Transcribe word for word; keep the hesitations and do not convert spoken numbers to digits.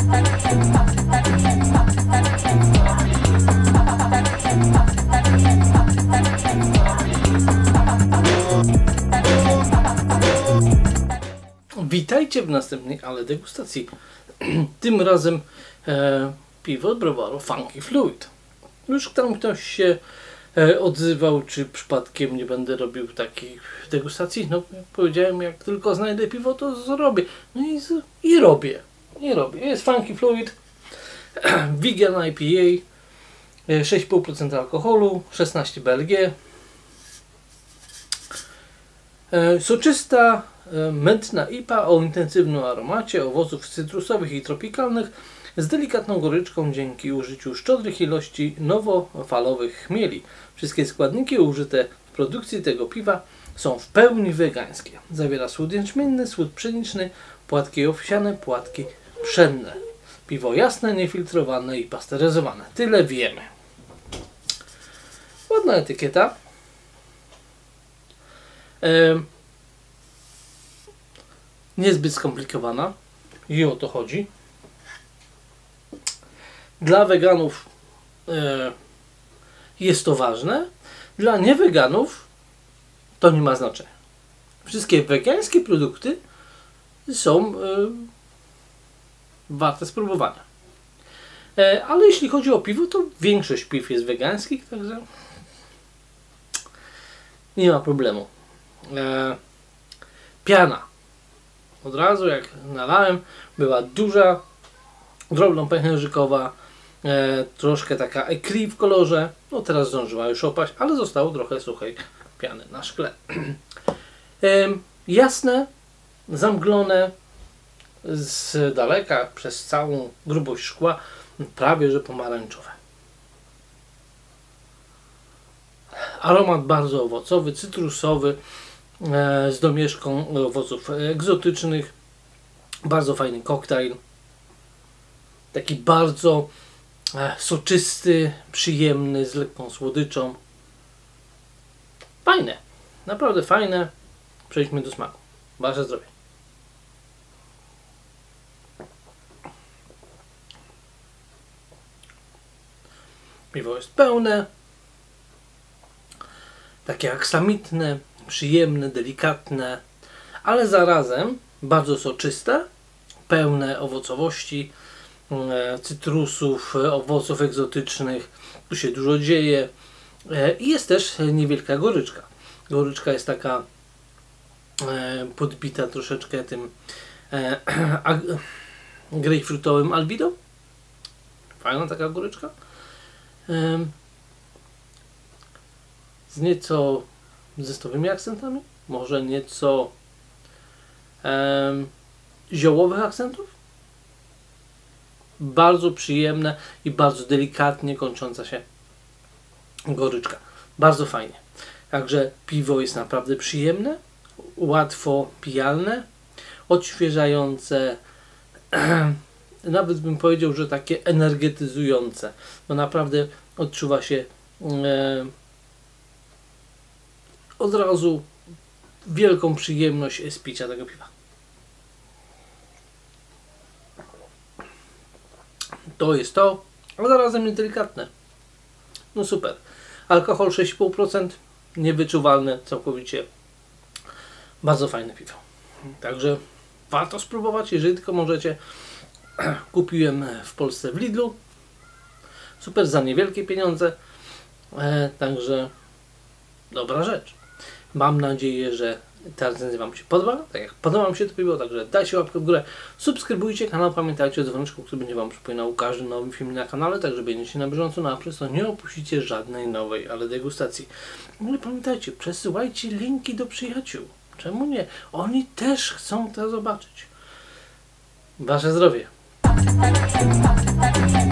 Witajcie w następnej ale degustacji. Tym razem e, piwo od browaru Funky Fluid. Już tam ktoś się e, odzywał, czy przypadkiem nie będę robił takich degustacji. No, jak powiedziałem, jak tylko znajdę piwo, to zrobię. No i, z, i robię. I robię. Jest Funky Fluid, Vegan I P A, sześć i pół procent alkoholu, szesnaście B L G. E, soczysta mętna I P A o intensywnym aromacie owoców cytrusowych i tropikalnych z delikatną goryczką dzięki użyciu szczodrych ilości nowofalowych chmieli. Wszystkie składniki użyte w produkcji tego piwa są w pełni wegańskie. Zawiera słód jęczmienny, słód pszeniczny, płatki owsiane, płatki pszenne. Piwo jasne, niefiltrowane i pasteryzowane. Tyle wiemy. Ładna etykieta. Ehm, Niezbyt skomplikowana i o to chodzi. Dla weganów e, jest to ważne, dla nieweganów to nie ma znaczenia. Wszystkie wegańskie produkty są e, warte spróbowania. E, ale jeśli chodzi o piwo, to większość piw jest wegańskich, także nie ma problemu. E, piana. Od razu jak nalałem, była duża, drobno-pęcherzykowa, e, troszkę taka écrit w kolorze. No teraz zdążyła już opaść, ale zostało trochę suchej piany na szkle. E, jasne, zamglone z daleka przez całą grubość szkła, prawie że pomarańczowe. Aromat bardzo owocowy, cytrusowy, z domieszką owoców egzotycznych. Bardzo fajny koktajl. Taki bardzo soczysty, przyjemny, z lekką słodyczą. Fajne. Naprawdę fajne. Przejdźmy do smaku. Wasze zdrowie. Piwo jest pełne. Takie aksamitne, przyjemne, delikatne, ale zarazem bardzo soczyste, pełne owocowości, e, cytrusów, e, owoców egzotycznych. Tu się dużo dzieje e, i jest też niewielka goryczka. Goryczka jest taka e, podbita troszeczkę tym e, grejpfrutowym albido. Fajna taka goryczka. E, z nieco zestawowymi akcentami, może nieco em, ziołowych akcentów. Bardzo przyjemne i bardzo delikatnie kończąca się goryczka. Bardzo fajnie. Także piwo jest naprawdę przyjemne, łatwo pijalne, odświeżające, nawet bym powiedział, że takie energetyzujące, bo naprawdę odczuwa się e, od razu wielką przyjemność z picia tego piwa. To jest to, a zarazem jest delikatne. No super. Alkohol sześć i pół procent, niewyczuwalne całkowicie. Bardzo fajne piwo. Także warto spróbować, jeżeli tylko możecie. Kupiłem w Polsce w Lidlu. Super, za niewielkie pieniądze. E, także dobra rzecz. Mam nadzieję, że ta recenzja Wam się podoba, tak jak podoba mi się to piwo, także dajcie łapkę w górę, subskrybujcie kanał, pamiętajcie o dzwoneczku, który będzie Wam przypominał każdy nowy film na kanale, także będziecie na bieżąco, no a przez to nie opuścicie żadnej nowej, ale degustacji. No i pamiętajcie, przesyłajcie linki do przyjaciół. Czemu nie? Oni też chcą to zobaczyć. Wasze zdrowie.